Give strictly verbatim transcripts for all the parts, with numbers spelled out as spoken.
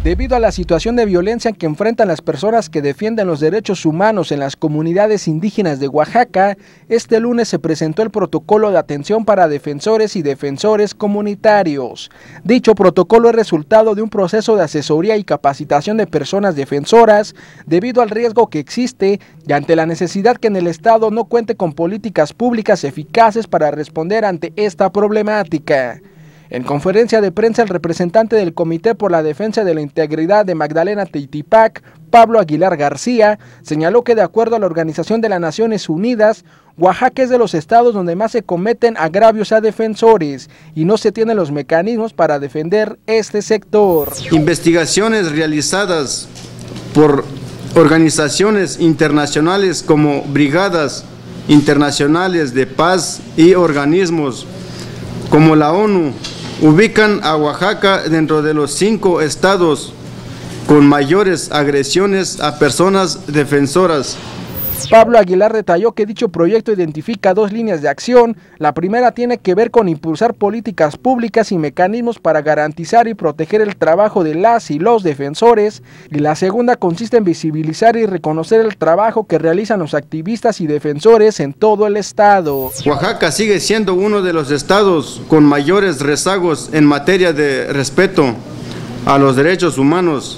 Debido a la situación de violencia que enfrentan las personas que defienden los derechos humanos en las comunidades indígenas de Oaxaca, este lunes se presentó el protocolo de atención para defensores y defensores comunitarios. Dicho protocolo es resultado de un proceso de asesoría y capacitación de personas defensoras debido al riesgo que existe y ante la necesidad que en el Estado no cuente con políticas públicas eficaces para responder ante esta problemática. En conferencia de prensa, el representante del Comité por la Defensa de la Integridad de Magdalena Teitipac, Pablo Aguilar García, señaló que de acuerdo a la Organización de las Naciones Unidas, Oaxaca es de los estados donde más se cometen agravios a defensores y no se tienen los mecanismos para defender este sector. Investigaciones realizadas por organizaciones internacionales como brigadas internacionales de paz y organismos como la ONU ubican a Oaxaca dentro de los cinco estados con mayores agresiones a personas defensoras. Pablo Aguilar detalló que dicho proyecto identifica dos líneas de acción. La primera tiene que ver con impulsar políticas públicas y mecanismos para garantizar y proteger el trabajo de las y los defensores, y la segunda consiste en visibilizar y reconocer el trabajo que realizan los activistas y defensores en todo el estado. Oaxaca sigue siendo uno de los estados con mayores rezagos en materia de respeto a los derechos humanos.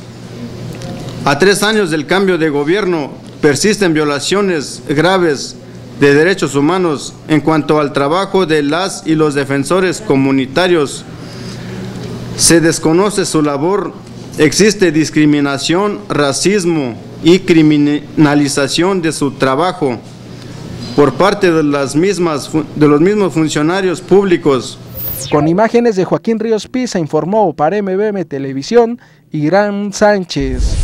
A tres años del cambio de gobierno, persisten violaciones graves de derechos humanos en cuanto al trabajo de las y los defensores comunitarios. Se desconoce su labor, existe discriminación, racismo y criminalización de su trabajo por parte de las mismas, de los mismos funcionarios públicos. Con imágenes de Joaquín Ríos Pisa, informó para M B M Televisión, Irán Sánchez.